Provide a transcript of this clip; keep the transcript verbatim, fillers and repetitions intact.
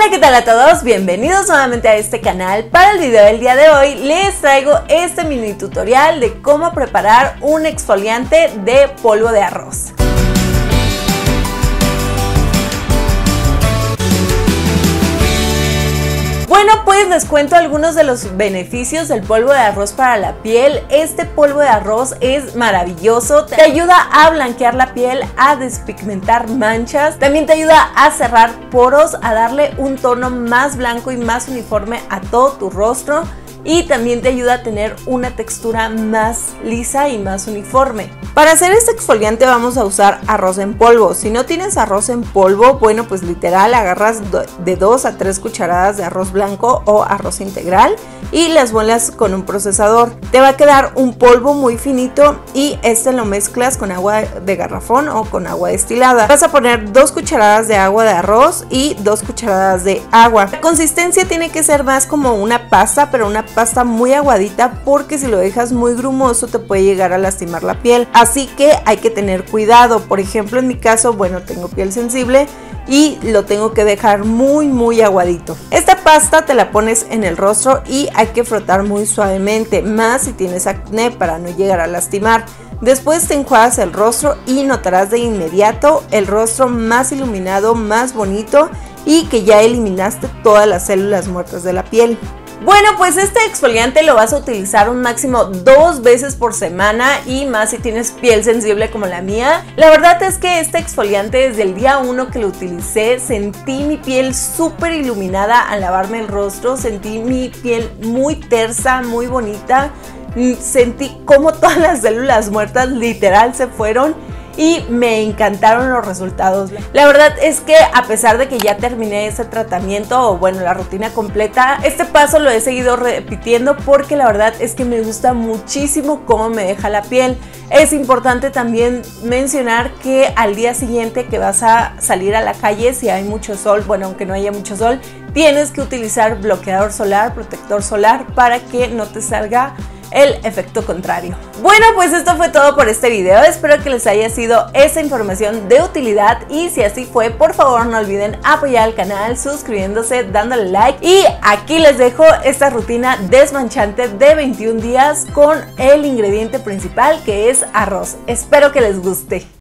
Hola, ¿qué tal a todos? Bienvenidos nuevamente a este canal. Para el video del día de hoy les traigo este mini tutorial de cómo preparar un exfoliante de polvo de arroz. Bueno, pues les cuento algunos de los beneficios del polvo de arroz para la piel. Este polvo de arroz es maravilloso, te ayuda a blanquear la piel, a despigmentar manchas, también te ayuda a cerrar poros, a darle un tono más blanco y más uniforme a todo tu rostro. Y también te ayuda a tener una textura más lisa y más uniforme. Para hacer este exfoliante vamos a usar arroz en polvo. Si no tienes arroz en polvo, bueno, pues literal agarras de dos a tres cucharadas de arroz blanco o arroz integral y las vuelves con un procesador. Te va a quedar un polvo muy finito y este lo mezclas con agua de garrafón o con agua destilada. Vas a poner dos cucharadas de agua de arroz y dos cucharadas de agua. La consistencia tiene que ser más como una pasta, pero una pasta muy aguadita, porque si lo dejas muy grumoso te puede llegar a lastimar la piel, así que hay que tener cuidado. Por ejemplo, en mi caso, bueno, tengo piel sensible y lo tengo que dejar muy muy aguadito. Esta pasta te la pones en el rostro y hay que frotar muy suavemente, más si tienes acné, para no llegar a lastimar. Después te enjuagas el rostro y notarás de inmediato el rostro más iluminado, más bonito, y que ya eliminaste todas las células muertas de la piel. Bueno, pues este exfoliante lo vas a utilizar un máximo dos veces por semana, y más si tienes piel sensible como la mía. La verdad es que este exfoliante, desde el día uno que lo utilicé, sentí mi piel súper iluminada al lavarme el rostro, sentí mi piel muy tersa, muy bonita, sentí como todas las células muertas literal se fueron. Y me encantaron los resultados. La verdad es que a pesar de que ya terminé ese tratamiento, o bueno, la rutina completa, este paso lo he seguido repitiendo porque la verdad es que me gusta muchísimo cómo me deja la piel. Es importante también mencionar que al día siguiente que vas a salir a la calle, si hay mucho sol, bueno, aunque no haya mucho sol, tienes que utilizar bloqueador solar, protector solar, para que no te salga el efecto contrario. Bueno, pues esto fue todo por este video. Espero que les haya sido esta información de utilidad, y si así fue, por favor no olviden apoyar al canal suscribiéndose, dándole like, y aquí les dejo esta rutina desmanchante de veintiún días con el ingrediente principal, que es arroz. Espero que les guste.